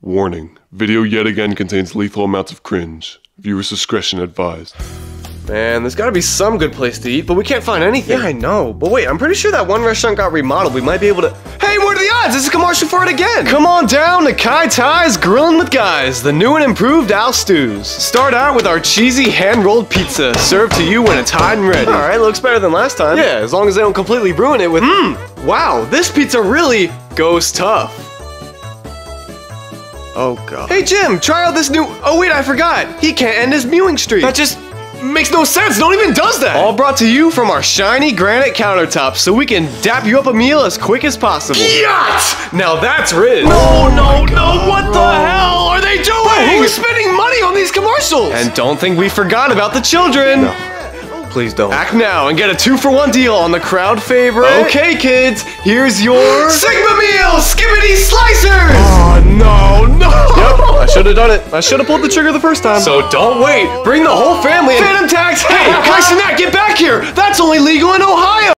Warning, video yet again contains lethal amounts of cringe. Viewer's discretion advised. Man, there's gotta be some good place to eat, but we can't find anything. Yeah, I know. But wait, I'm pretty sure that one restaurant got remodeled. We might be able to... Hey, what are the odds? This is a commercial for it again. Come on down to Kai Tai's Grillin' with Guys, the new and improved Al Stews. Start out with our cheesy hand-rolled pizza, served to you when it's hot and ready. Alright, looks better than last time. Yeah, as long as they don't completely ruin it with... Wow, this pizza really goes tough. Oh, God. Hey, Jim, try out this new... Oh, wait, I forgot. He can't end his mewing streak. That just makes no sense. No one even does that. All brought to you from our shiny granite countertops so we can dap you up a meal as quick as possible. Yacht! Now that's Riz. No, what the hell are they doing? Wait, who's spending money on these commercials? And don't think we forgot about the children. No. Please don't. Act now and get a 2-for-1 deal on the crowd favorite. Okay, kids, here's your Sigma Meal Skibbity Slicers! Oh, no. Yep, I should have done it. I should have pulled the trigger the first time. So don't wait. Bring the whole family in. Phantom Tax, hey, Kai Cenat, get back here. That's only legal in Ohio.